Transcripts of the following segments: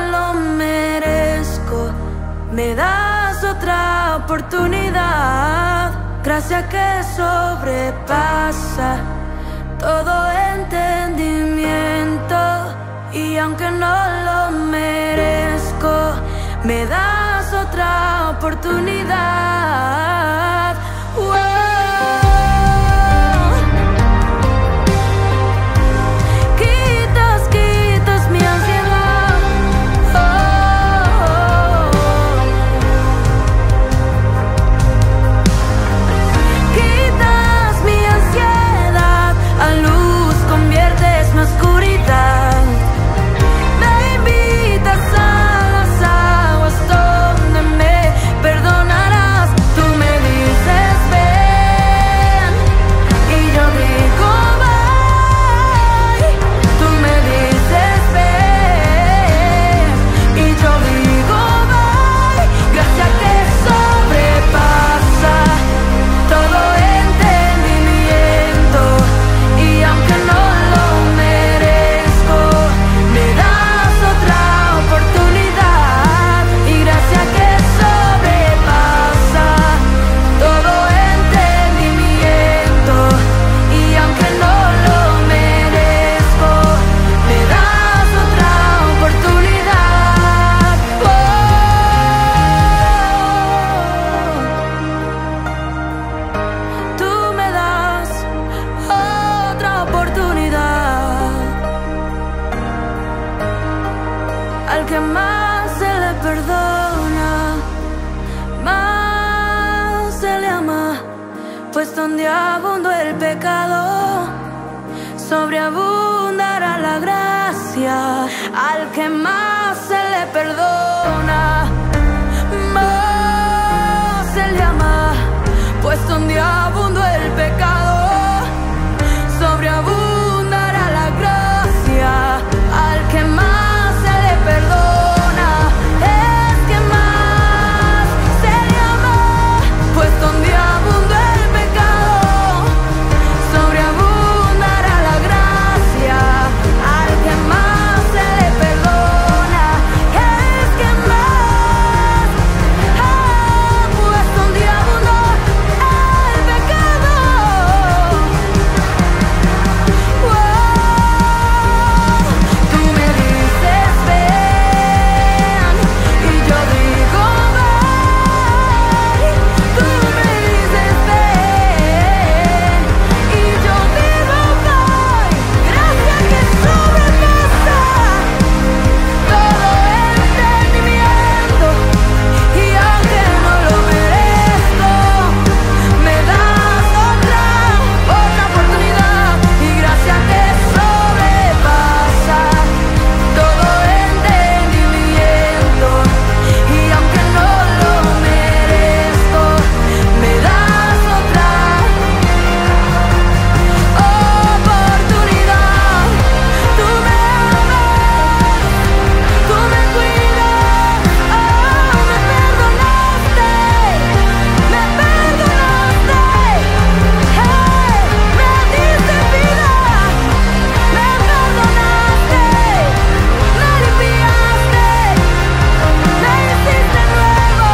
lo merezco. Me das otra oportunidad, gracia que sobrepasa todo entendimiento. Y aunque no lo merezco, me das otra oportunidad. Quitas mi ansiedad. Quitas mi ansiedad, a luz conviertes mi oscuridad. Me invitas a las aguas donde me perdonarás. Tú me dices ven y yo digo bye. Tú me dices ven y yo digo bye. Gracia que sobrepasa todo entendimiento. Y aunque no lo merezco, me das otra oportunidad. Y gracia que sobrepasa todo entendimiento. Y aunque no lo merezco, me das otra oportunidad. Tú me das otra oportunidad. Al que más se le perdona, más se le ama. Pues donde abundó el pecado, sobreabundará la gracia. Al que más se le perdona, más se le ama. Pues donde abundó el pecado, sobreabundará la gracia. Al que más se le perdona, es que más se le ama. Pues donde abundó el pecado, sobreabundará la gracia. Al que más se le perdona, es que más. Pues donde abundó el pecado, tú me dices ven y yo digo bye. Tú me dices ven y yo digo bye. Gracia que sobrepasa todo entendimiento. Y aunque no lo merezco, me das otra oportunidad. Y gracia que sobrepasa todo entendimiento. Y aunque no lo merezco, me das otra oportunidad. Tú me amas, tú me cuidas, me perdonaste, me perdonaste. Hey, me diste vida, me perdonaste, me limpiaste, me hiciste nuevo.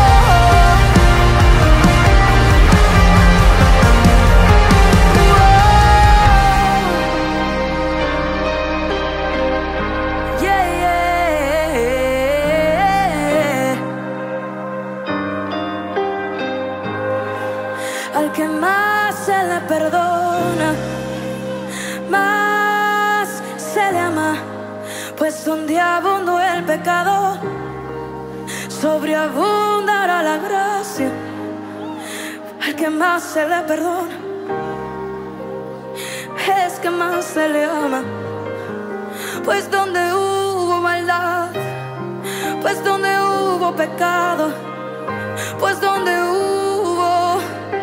Yeah, yeah. Al que más se le perdona, más se le ama. Pues donde abundó el pecado, sobreabundará la gracia. Al que más se le perdona, es que más se le ama. Pues donde hubo maldad, pues donde hubo pecado, pues donde hubo,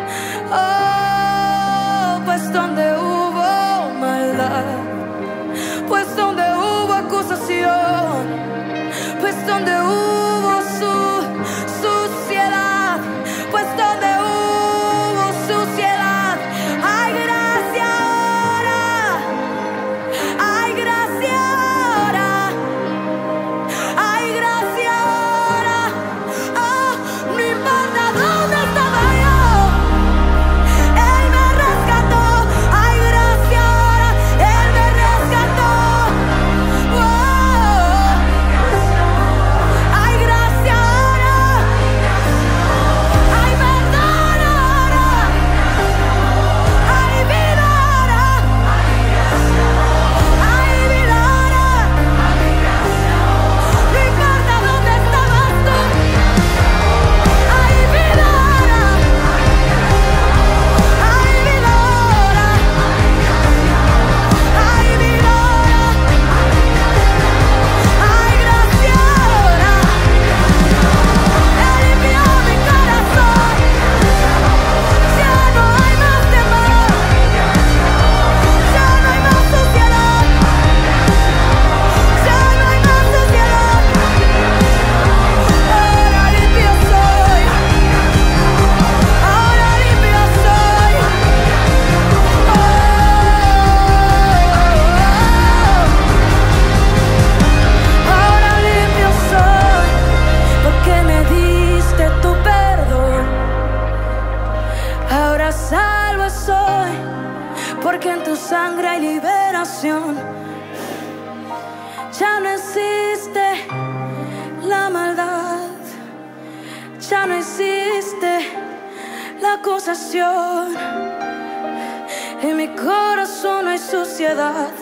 pues donde hubo maldad, pues donde hubo acusación, pues donde hubo suciedad, pues donde hubo suciedad, hay gracia ahora, hay gracia ahora, hay gracia. porque en tu sangre hay liberación. Ya no existe la maldad, ya no existe la acusación. En mi corazón no hay suciedad.